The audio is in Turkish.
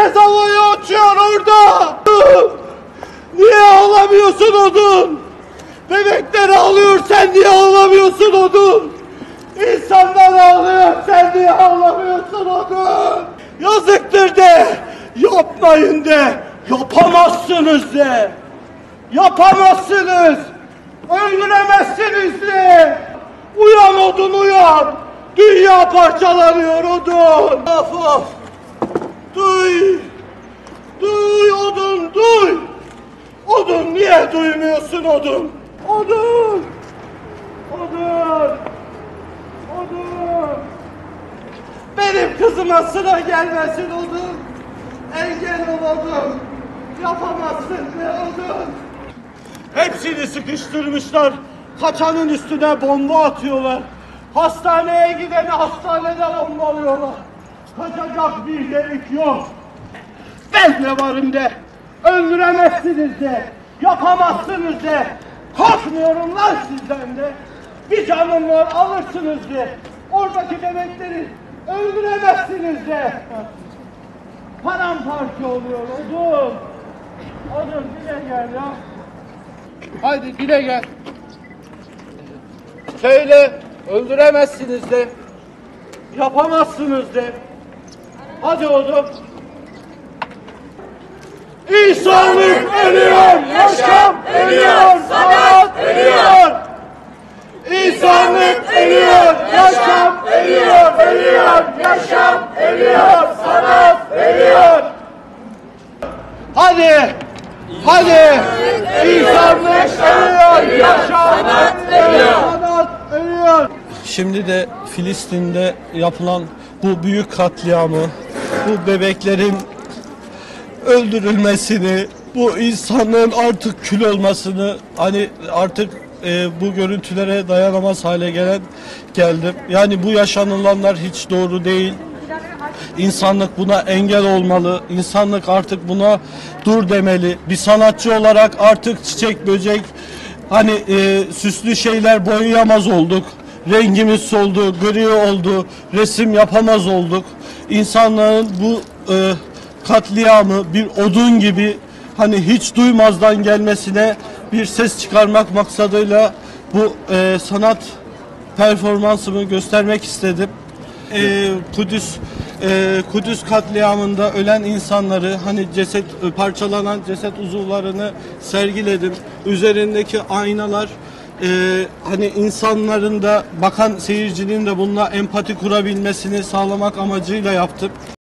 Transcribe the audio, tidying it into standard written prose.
Herkes havaya uçuyor orada. Niye ağlamıyorsun odun? Bebekler ağlıyor, sen niye ağlamıyorsun odun? İnsanlar ağlıyor, sen niye ağlamıyorsun odun? Yazıktır de, yapmayın de, yapamazsınız de. Yapamazsınız, öldüremezsiniz de. Uyan odun uyan, dünya parçalanıyor odun. Of of, duy, duy odun duy. Odun niye duymuyorsun odun? Odun, odun, odun. Benim kızıma sıra gelmesin odun. Engel ol odun. Yapamazsın be odun. Hepsini sıkıştırmışlar. Kaçanın üstüne bomba atıyorlar. Hastaneye gideni hastanede bombalıyorlar. Kaçacak bir delik yok. Ben de varım de. Öldüremezsiniz de. Yapamazsınız de. Korkmuyorum lan sizden de. Bir canım var alırsınız de. Oradaki bebekleri öldüremezsiniz de. Paramparça oluyor odun. Odun dile gel ya. Haydi dile gel. Söyle, öldüremezsiniz de. Yapamazsınız de. Hadi odun. İnsanlık ölüyor, yaşam ölüyor, sanat ölüyor. İnsanlık ölüyor, yaşam ölüyor, ölüyor, yaşam ölüyor, sanat ölüyor. Hadi, hadi. İnsanlık ölüyor, yaşam ölüyor, sanat ölüyor. Şimdi de Filistin'de yapılan bu büyük katliamı, bu bebeklerin öldürülmesini, bu insanlığın artık kül olmasını, hani artık bu görüntülere dayanamaz hale geldim. Yani bu yaşanılanlar hiç doğru değil. İnsanlık buna engel olmalı. İnsanlık artık buna dur demeli. Bir sanatçı olarak artık çiçek, böcek, hani süslü şeyler boyayamaz olduk. Rengimiz soldu, gri oldu, resim yapamaz olduk. İnsanlığın bu katliamı bir odun gibi hani hiç duymazdan gelmesine bir ses çıkarmak maksadıyla bu sanat performansımı göstermek istedim. Kudüs katliamında ölen insanları, hani parçalanan ceset uzuvlarını sergiledim. Üzerindeki aynalar hani insanların da, bakan seyircinin de bununla empati kurabilmesini sağlamak amacıyla yaptım.